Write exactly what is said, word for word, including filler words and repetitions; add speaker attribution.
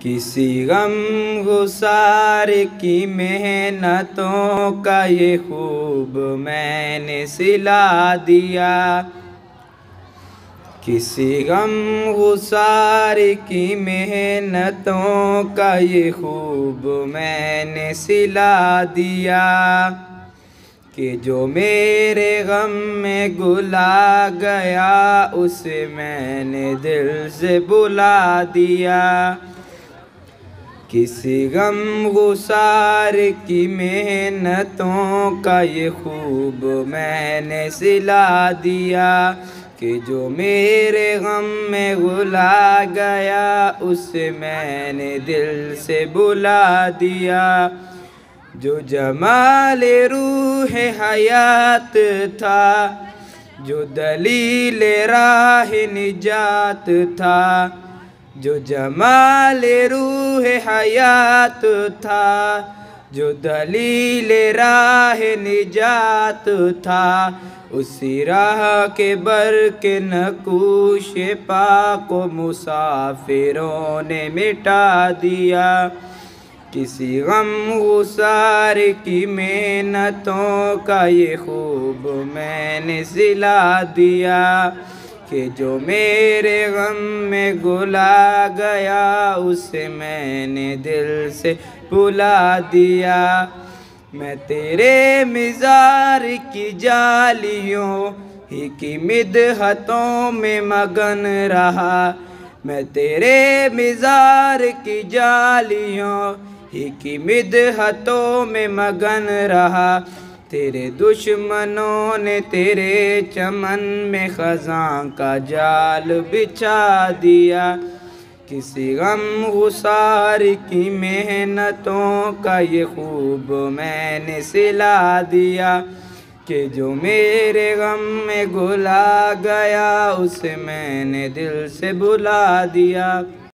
Speaker 1: किसी गम गुसार की मेहनतों का ये खूब मैंने सिला दिया। किसी गम गुसार की मेहनतों का ये खूब मैंने सिला दिया कि जो मेरे गम में गुला गया उसे मैंने दिल से बुला दिया। किसी गम गुसार की मेहनतों का ये खूब मैंने सिला दिया कि जो मेरे गम में गुला गया उसे मैंने दिल से बुला दिया। जो जमाल रूह हयात था, जो दलील राह निजात था, जो जमाल रूह हयात था, जो दलील राह निजात था, उसी राह के बर के नकूश पाक मुसाफिरों ने मिटा दिया। किसी गम गुसार की मेहनतों का ये खूब मैंने सिला दिया कि जो मेरे गम में गुला गया उसे मैंने दिल से बुला दिया। मैं तेरे मिज़ार की जालियों ही की मिदहतों में मगन रहा। मैं तेरे मिज़ार की जालियों ही की मिदहतों में मगन रहा। तेरे दुश्मनों ने तेरे चमन में ख़ज़ां का जाल बिछा दिया। किसी गम गुसार की मेहनतों का ये खूब मैंने सिला दिया कि जो मेरे गम में गुला गया उसे मैंने दिल से बुला दिया।